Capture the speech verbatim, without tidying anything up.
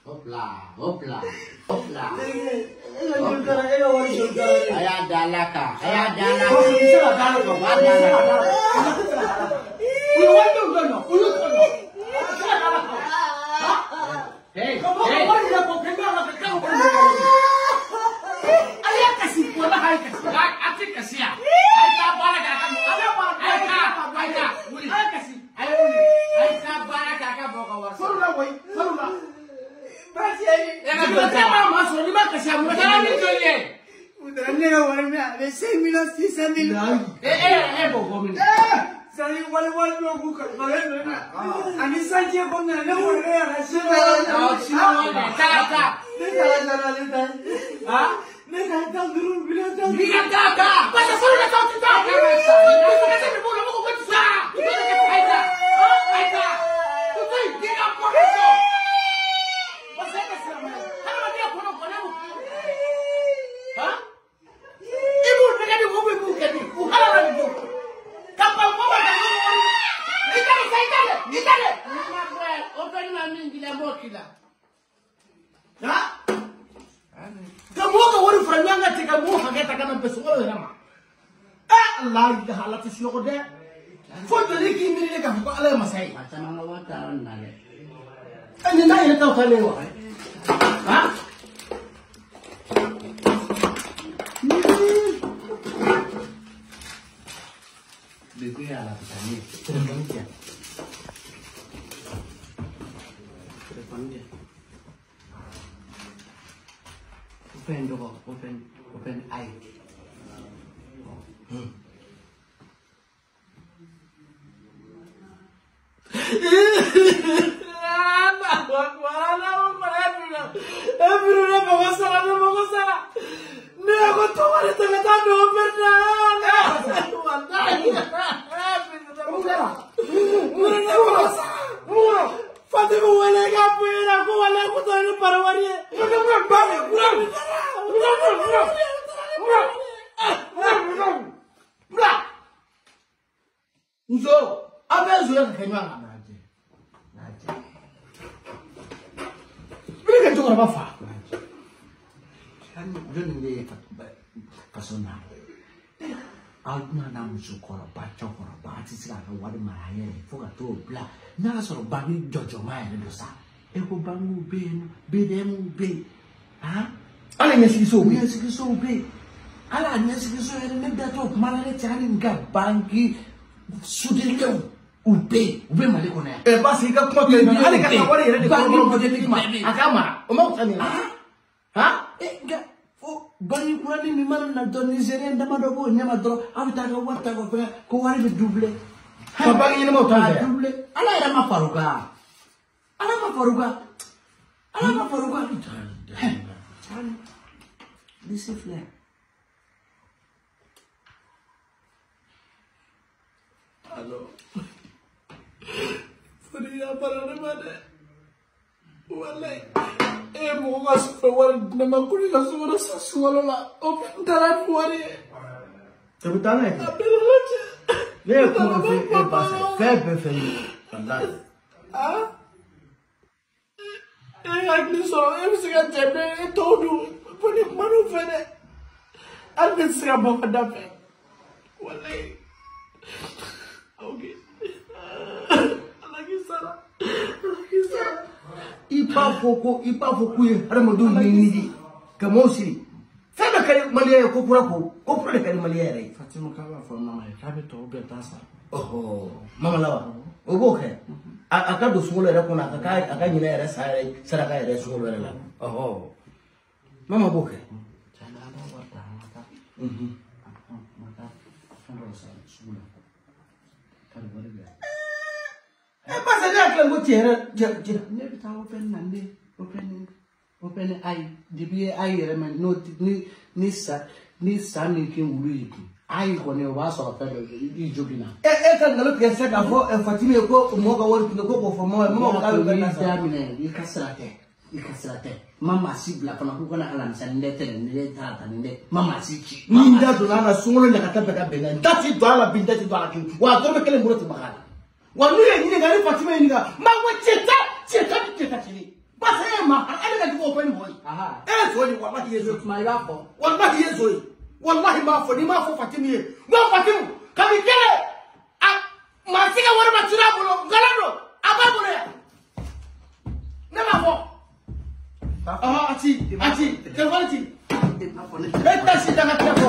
Hopla, hopla, hopla. Ayah dalaka, ayah dalaka. Hey, hey. Ayah kasih bola, ayah kasih. Aku kasih ya. Ayah bola kakak. Ayah bola. Ayah, ayah. Ayah kasih. Ayah uli. Ayah bola kakak bawa kawan. Soruna boy, soruna. Masih aja. Ya kita tema masuk lima kasih. Mudah ni jualnya. Mudah ni orang ni ada sembilan sisa ni. Eh eh eh bawa minum. Saya wal-wal dua bukan kalian mana? Ani saja pun nak nak orang yang hasil. Oh, siapa ni? Cakap cakap. Ni kalau cara ni dah. Ah? Ni kata dulu bila dah. Ni kata apa? Pasal suruh nak tahu kita. Kita kata ni boleh mau buat sah. Kita kata aida. Aida. Tuh, dia nak buat itu. Pasal apa sih? Kalau dia kono kono. Hah? Ibu dengan ibu ibu kan ni. Uhala lagi tu. Kapal bawa dah. Kita ni saya dah. Kita ni. Open mami gila mokila. Hah? Kamu kan orang Franyanga cakap kamu haget akan sampai sekolah lama. Ah, Allah dah halat siapa dia? Foto ni kini ni kan bukan alam masai. Macam mana watawan nale? Ini nak ini tahu tak lewat? Hah? Bagi alat tadi. Telepon dia. Telepon dia. Open door, open, open eye. Hmm. Anak buat mana mau mana? Eh, berulah bagus salah, bagus salah. Ni aku tu ada tengah tandu pernah. Tuan, Mula. berulah bagus salah. Fatima wala kapu era aku wala aku tu ada parawari. Mula mula balik, mula mula mula mula mula mula Mula. Uzo, apa yang sudah kenyang? Naje, naje. Bila kan cakap apa fah? Kan jen dia kasona. Alna namu sukora baca kora baca sekarang wadi maraya ni. Foka tu bela. Nala soro bangi jojo mai ni dosa. Eko bangu ben, bedemu be. Ah? Ala yang sih so. Ni sih so be. Ala ni sih so ada ni dato malah ni cari ngak bangi sudir kau. Ube, ube mali kona. Eh, pasti kau cuma tu. Ada kan awak ni ada di kolom model ni mah. Agama, omong tanya. Hah? Eh, enggak. Oh, bangi kurani ni malam nak tu Nigerian dah mana dobo nyama tu. Aku tak tahu apa tak apa. Kau hari berdouble. Apa ini mau tanya? Double. Ala era ma faruga. Ala ma faruga. Ala ma faruga. Chan. Discipline. Halo. Fariya parane mana? Walai. Eh, mau kasih keluar nama kuri kasih keluar sesuatu lah. Open dalam kuari. Tapi tanya. Apa lagi? Ni aku fe eh pasal. Fair fair. Pandai. Ah? Eh, aku so, eh sekarang cembe itu dulu. Puni mana fene? Aku sekarang mau kadape. Walai. Okay. Lagi salah. Lagi salah. Ipa foko, ipa foko ye. Ada madu ni ni. Kamu sih. Saya kali Malaysia ko pura ko. Ko pura kali Malaysia rai. Fatima kawa for mama. Kabe to be tasa. Oh, mama lawa. Ogo ke. Aka do sungolo era kuna aka aka nyina era sai saraka era sungolo era la. Oh. Mama boke. Jangan ada wata mata. Mhm. Mata. Fando sa sula. Kan boleh ya. Eh, pasal dia akan go cera cera. Ne bi tawo pen nande. Open open eye. Dibi eye re man no ni ni sa ni sa ni kin wulu yiki. Eye ko ne wa so fa i jobina. Eh eh kan ngalo pesa ka fo Fatima ko mo ga wori ko ko fo mo mo ka Ka be ni na sa. damine i kasrate. I kasrate. Mama sibla kana ku kana alam san lete ne ta ta ne mama siki. Ninda do na sungolo nya kata beka bena. Ndati do ala binda ti do ala ki. Wa to be kele mburo ti bakala. Wa nu ye ni ngari Fatima ni ga. Ma wa cheta cheta cheta chini. Parce que ma elle ka digo fani moyi. Aha. Eh so ni wallahi yezo. Ma ila ko. Wallahi yezo. Wallahi ma fo ni ma fo Fatimi ye. Mo Fatimu ka mi kele. Ah ma siga wara ma tira bolo galado. Aba bolo ya. Ne ma fo. Ah ati ati. Ke wala ti. Eh ta si ta ka